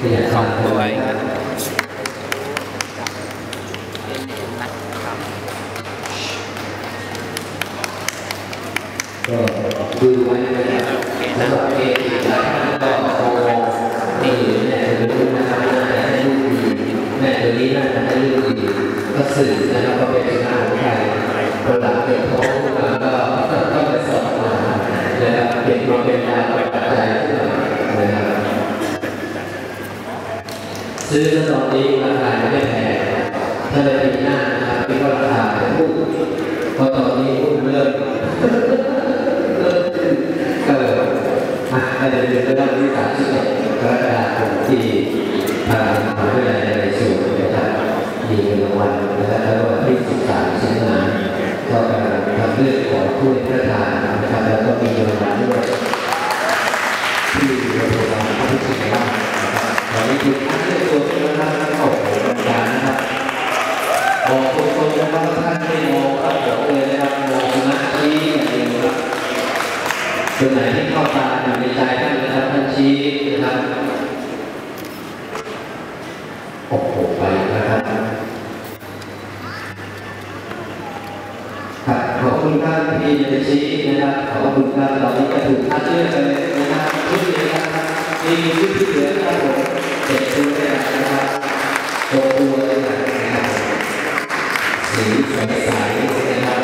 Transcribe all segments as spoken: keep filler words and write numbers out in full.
สองตัวก็ดูไว้นะครับแล้วก็เอทีแล้วก็โอ้นี่แม่ตัวนี้นะครับน่าจะให้ลูกดีแม่ตัวนี้น่าจะให้ลูกดีก็สื่อนะครับก็เป็นหน้าของใครระดับเด็กท้องมาก็ก็ไปสอบมานะครับเด็กมาเป็นดาวปัจจัยนะครับซื้อตอนนี้ราคาไม่แพงถ้าในปีหน้านะครับเป็นราคาพุ่งเพราะตอนนี้พุ่งเริ่มก็อาจจะเป็นเรื่องที่สามสิบเอ็ดกรกฎาคมที่ทางมหาวิทยาลัยในส่วนนะครับมีเงินรางวัลนะครับแล้วก็ที่สิบสามสิงหาคมก็กำลังทำเรื่องของผู้พระทานนะครับแล้วก็มีเงินรางวัลด้วยที่โรงพยาบาลพระพุทธเจ้าตอนนี้คือท่านเลือกตัวนะครับโอ้โหบรรดานะครับบอกทุกคนนะครับท่านไม่มองครับบอกเลยนะครับมองสุนัขชี้อย่างเดียวครับตัวไหนที่เข้าตาอยู่ในใจท่านนะครับท่านชี้นะครับโอ้โหไปนะครับขอบคุณท่านที่จะชี้นะครับขอบคุณท่านตอนนี้ก็ถูกท่านเลือกไปเลยนะครับชุดเดียวกันมีชุดที่เหลือครับผมเด็กตัวแรกนะครับตัวตัวเลยนะครับสีใสๆนะครับ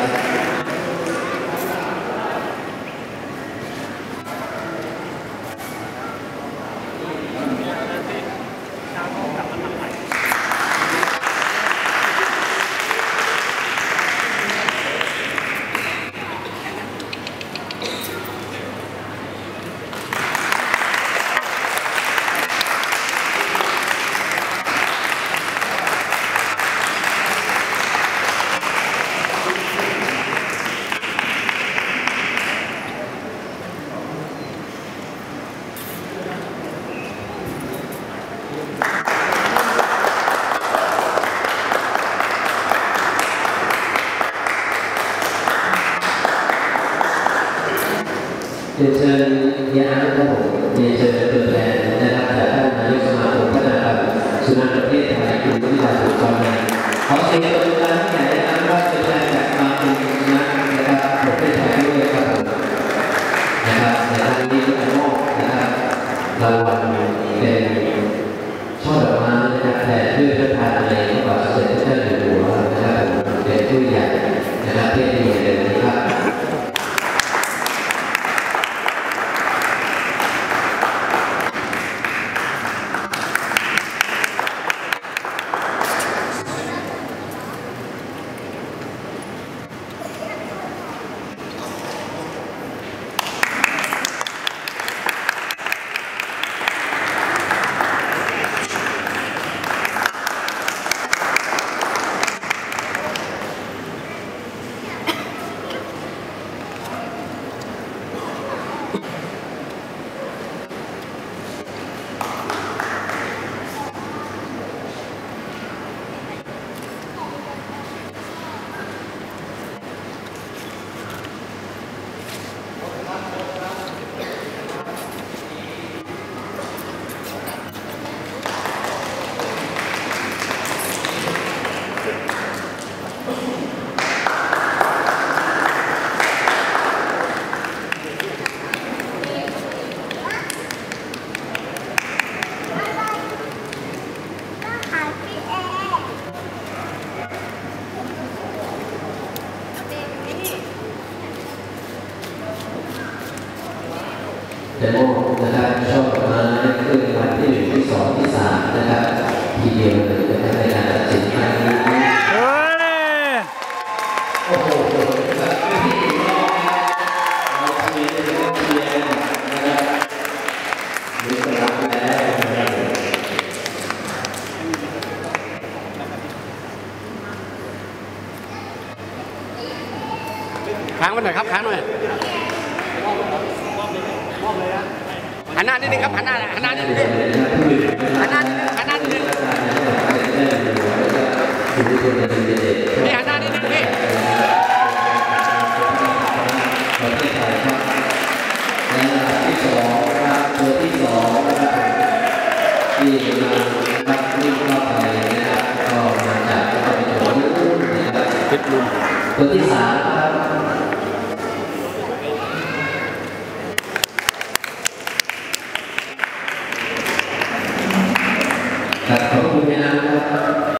เรียนเชิญยาครับผมเรียนเชิญตัวแทนนะครับจากท่านนายกสมาคมพัฒนาสุนัขประเทศไทยคุณวิทยาสุขจรนันท์ขอเสียงปรบมือดังใหญ่นะครับว่าตัวแทนจากสมาคมสุนัขนะครับประเทศไทยด้วยครับผมนะครับในทางนี้ก็มอบนะครับรางวัลเป็นช่อดอกไม้นะครับแต่ด้วยพระทานในพระบาทสมเด็จพระเจ้าอยู่หัวนะครับเป็นผู้ใหญ่นะครับที่ดีเลยนะครับจะมอบนะครับช่อดอกไม้ขึ้นวันที่หนึ่งที่สองที่สามนะครับทีเดียวเลยนะครับในการตัดสินครั้งนี้โอ้โหแบบที่เราเราเชียร์เราเชียร์นะครับมีสลับแล้วค้างมันหน่อยครับค้างหน่อยหันหน้านิดนึงครับหันหน้าหันหน้านิดนึงหันหน้านิดนึงหันหน้านิดนึงนี่หันหน้านิดนึงพี่ที่สองครับตัวที่สองนะครับที่กำลังรับวิ่งเข้าไปนะครับก็มาจากก็ไปถึงรุ่นนะครับเพชรลุงตัวที่สามครับขอบคุณนะครับ